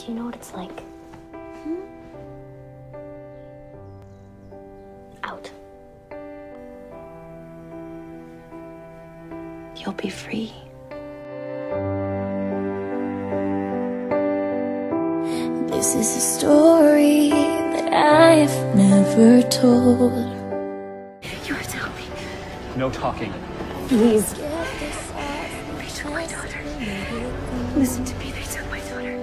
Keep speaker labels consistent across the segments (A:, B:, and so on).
A: Do you know what it's like? Out. You'll be free.
B: This is a story that I've never told.
A: You have to help me.
C: No talking.
A: Please. They took my daughter. Listen to me, they took my daughter.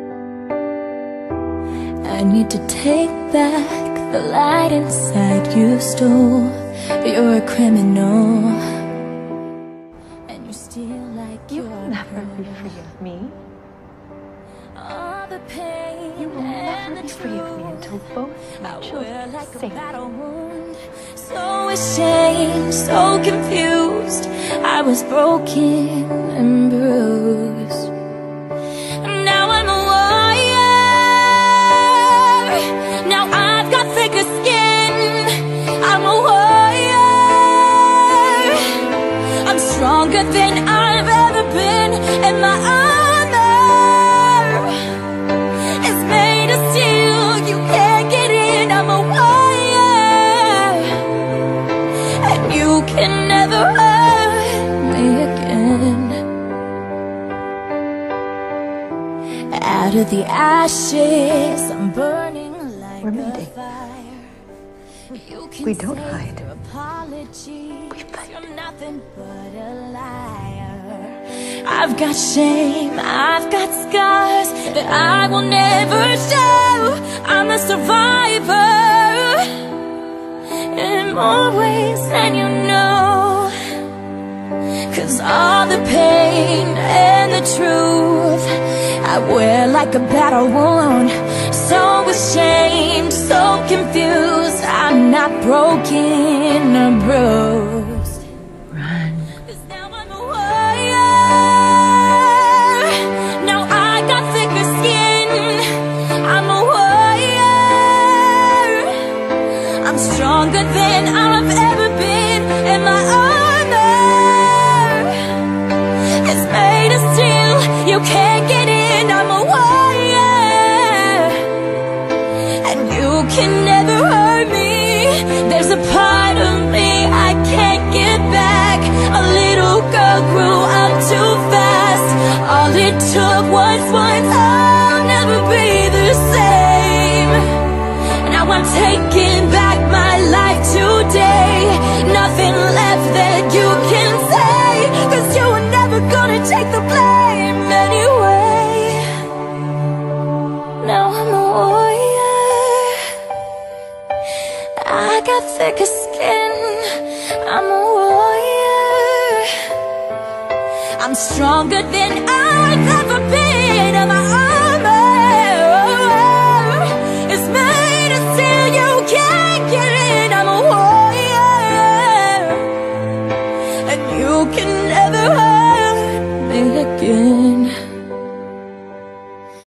B: I need to take back the light inside you stole. You're a criminal, and you steal like
A: You
B: you're
A: will never be free of me.
B: all the pain.
A: You will never be free of me until both my children are safe.
B: So ashamed, so confused, I was broken and bruised. Now I'm a warrior. Now I've got thicker skin. I'm a warrior. I'm stronger than I've ever been, and my armor is made of steel. You can't get in. I'm a warrior, and you can never hurt me again. Out of the ashes, I'm burning like
A: We're
B: a
A: meeting.
B: fire. You can
A: We don't
B: say
A: hide.
B: your apologies.
A: We fight.
B: You're nothing but a liar. I've got shame, I've got scars that I will never show. I'm a survivor in more ways than you know. 'Cause all the pain and the truth I wear like a battle wound. So ashamed, so confused, I'm not broken or bruised.
A: Run.
B: 'Cause now I'm a warrior. Now I got thicker skin. I'm a warrior. I'm stronger than I've ever been, and my armor is made of steel. You can't get in. I'm a warrior, and you can never hurt me. There's a part of me I can't get back. A little girl grew up too fast. All it took was one. I'll never be the same. Now I'm taking back my life today. Nothing left that you can say, 'cause you were never gonna take the blame anyway. Now I'm a warrior. I got thicker skin. I'm a warrior. I'm stronger than I've ever been.